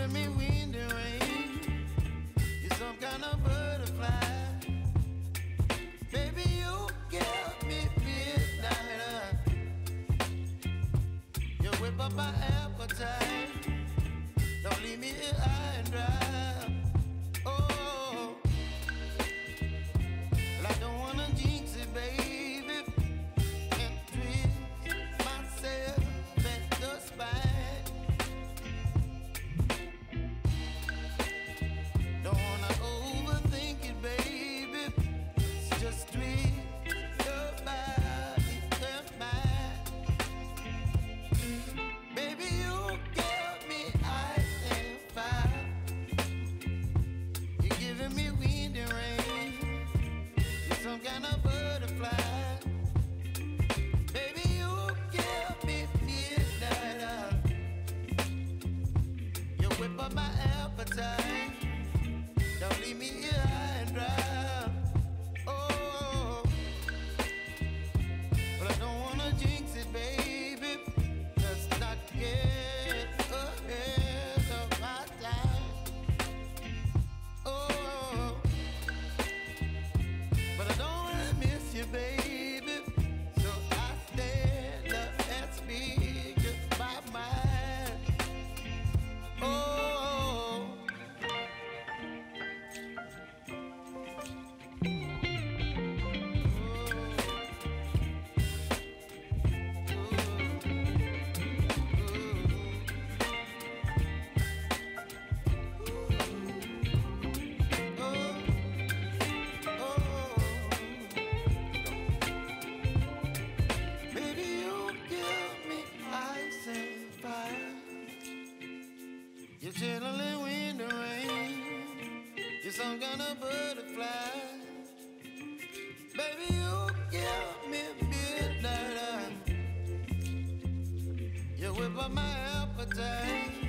giving me wind and rain. You're some kind of butterfly. Baby, you give me midnight. You whip up my appetite. Don't leave me here high and dry. Oh, well, I don't wanna jinx it, baby, and twist myself at the spine. Don't wanna overthink it, baby. It's just twist your body and mine. Baby, you give me ice and fire. You're giving me wind and rain. You're some kind of butterfly. Baby, you give me midnight. You whip up my appetite. Don't leave me here high and dry. Oh, but I don't wanna jinx it, baby. Let's not get ahead of my time. Oh, but I don't wanna miss you, baby. So I stand up and speak my mind. Oh. Baby, you give me ice and fire. You're chilling wind and rain. You're some kind of butterfly. Baby, you give me midnight. You whip up my appetite.